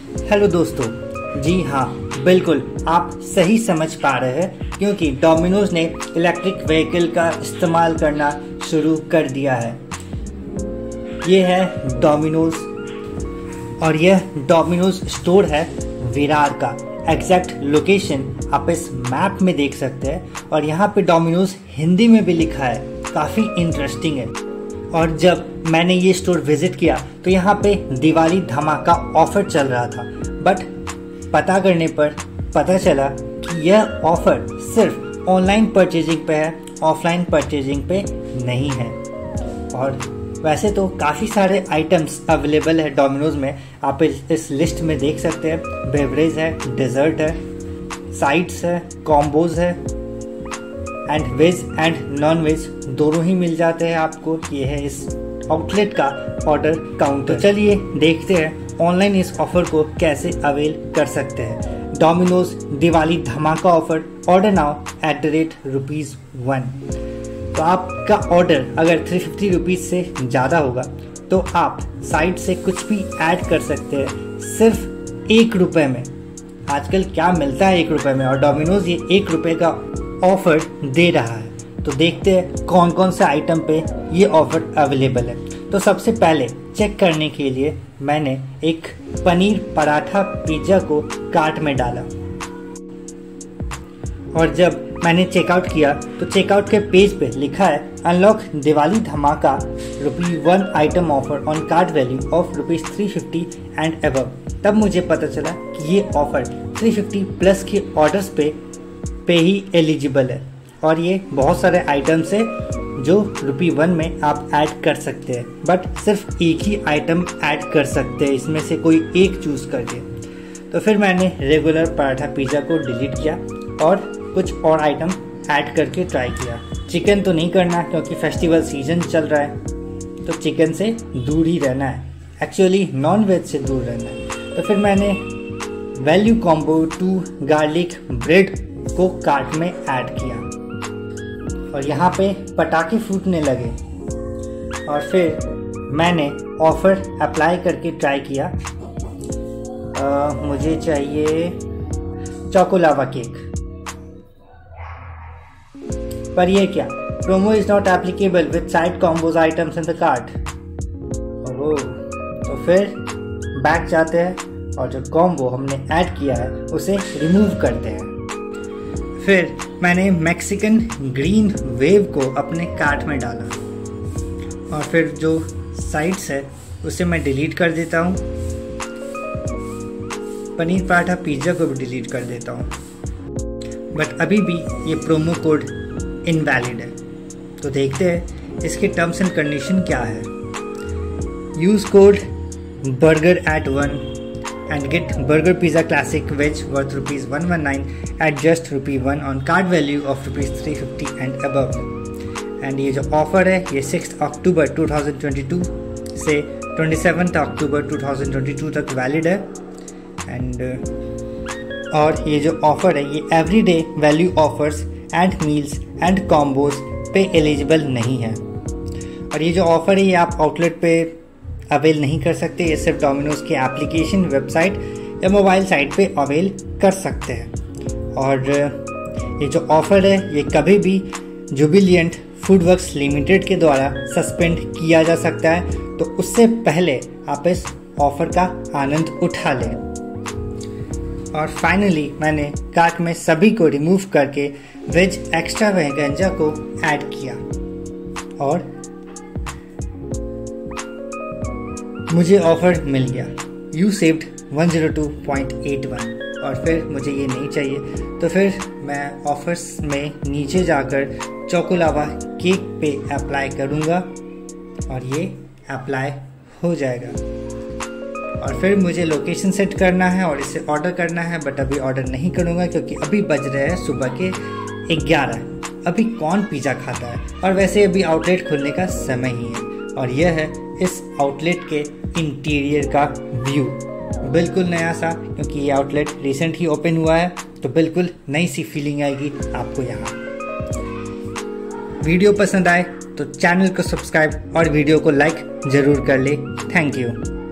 Hello दोस्तों, जी हाँ, बिल्कुल आप सही समझ पा रहे हैं क्योंकि डोमिनोज ने इलेक्ट्रिक व्हीकल का इस्तेमाल करना शुरू कर दिया है। ये है डोमिनोज और यह डोमिनोज स्टोर है विरार का। एग्जैक्ट लोकेशन आप इस मैप में देख सकते हैं और यहाँ पे डोमिनोज हिंदी में भी लिखा है, काफ़ी इंटरेस्टिंग है। और जब मैंने ये स्टोर विजिट किया तो यहाँ पे दिवाली धमाका ऑफर चल रहा था, बट पता करने पर पता चला कि यह ऑफर सिर्फ ऑनलाइन परचेजिंग पे है, ऑफलाइन परचेजिंग पे नहीं है। और वैसे तो काफ़ी सारे आइटम्स अवेलेबल है डोमिनोज में, आप इस लिस्ट में देख सकते हैं। बेवरेज है, डेजर्ट है, साइड्स है, कॉम्बोज है and veg and non veg दोनों ही मिल जाते हैं आपको। ये है इस आउटलेट का ऑर्डर काउंटर। तो चलिए देखते हैं ऑनलाइन इस ऑफर को कैसे अवेल कर सकते हैं। डोमिनोज दिवाली धमाका ऑफर, ऑर्डर नाउ @1। तो आपका ऑर्डर अगर 350 रुपीज़ से ज़्यादा होगा तो आप साइट से कुछ भी ऐड कर सकते हैं सिर्फ 1 रुपये में। आजकल क्या मिलता है 1 रुपये में, और डोमिनोज ये 1 रुपये का ऑफर दे रहा है। तो देखते हैं कौन कौन से आइटम पे ये ऑफर अवेलेबल है। तो सबसे पहले चेक करने के लिए मैंने एक पनीर पराठा पिज्ज़ा को कार्ट में डाला और जब मैंने चेकआउट किया तो चेकआउट के पेज पे लिखा है अनलॉक दिवाली धमाका ₹1 item offer on cart value of ₹350 and above. तब मुझे पता चला कि ये ऑफर 350 प्लस के ऑर्डर्स पे ही एलिजिबल है और ये बहुत सारे आइटम्स है जो ₹1 में आप ऐड कर सकते हैं, बट सिर्फ एक ही आइटम ऐड कर सकते हैं, इसमें से कोई एक चूज करके। तो फिर मैंने रेगुलर पराठा पिज़्ज़ा को डिलीट किया और कुछ और आइटम ऐड करके ट्राई किया। चिकन तो नहीं करना क्योंकि फेस्टिवल सीजन चल रहा है, तो चिकन से दूर ही रहना है, एक्चुअली नॉन वेज से दूर रहना है। तो फिर मैंने वैल्यू कॉम्बो 2 गार्लिक ब्रेड को कार्ट में ऐड किया और यहाँ पे पटाखे फूटने लगे। और फिर मैंने ऑफर अप्लाई करके ट्राई किया। मुझे चाहिए चोकोलावा केक, पर ये क्या, promo is not applicable with side combos items in the cart. तो फिर बैक जाते हैं और जो कॉम्बो हमने ऐड किया है उसे रिमूव करते हैं। फिर मैंने मैक्सिकन ग्रीन वेव को अपने कार्ट में डाला और फिर जो साइड्स है उसे मैं डिलीट कर देता हूँ। पनीर पराठा पिज़्ज़ा को भी डिलीट कर देता हूँ, बट अभी भी ये प्रोमो कोड इनवैलिड है। तो देखते हैं इसके टर्म्स एंड कंडीशन क्या है। Use code burger@1 and get burger pizza classic veg worth ₹119 at just ₹1 on card value of ₹350 and above। And ये जो ऑफर है ये 6 अक्टूबर 2022 से 27 अक्टूबर 2022 तक वैलिड है। एंड और ये जो ऑफर है ये everyday value offers and meals and combos पे एलिजिबल नहीं है। और ये जो ऑफर है ये आप आउटलेट पे अवेल नहीं कर सकते, ये सिर्फ डोमिनोज के एप्लीकेशन, वेबसाइट या मोबाइल साइट पे अवेल कर सकते हैं। और ये जो ऑफर है ये कभी भी जुबिलियंट फूडवर्क्स लिमिटेड के द्वारा सस्पेंड किया जा सकता है, तो उससे पहले आप इस ऑफर का आनंद उठा लें। और फाइनली मैंने कार्ट में सभी को रिमूव करके वेज एक्स्ट्रा वेगंजा को ऐड किया और मुझे ऑफर मिल गया। You saved 102.81। और फिर मुझे ये नहीं चाहिए, तो फिर मैं ऑफर्स में नीचे जाकर चोकोलावा केक पे अप्लाई करूँगा और ये अप्लाई हो जाएगा। और फिर मुझे लोकेशन सेट करना है और इसे ऑर्डर करना है, बट अभी ऑर्डर नहीं करूँगा क्योंकि अभी बज रहे हैं सुबह के 11। अभी कौन पिज़्ज़ा खाता है, और वैसे अभी आउटलेट खुलने का समय ही है। और यह है इस आउटलेट के इंटीरियर का व्यू, बिल्कुल नया सा, क्योंकि ये आउटलेट रिसेंट ही ओपन हुआ है, तो बिल्कुल नई सी फीलिंग आएगी आपको यहाँ। वीडियो पसंद आए तो चैनल को सब्सक्राइब और वीडियो को लाइक जरूर कर ले। Thank you.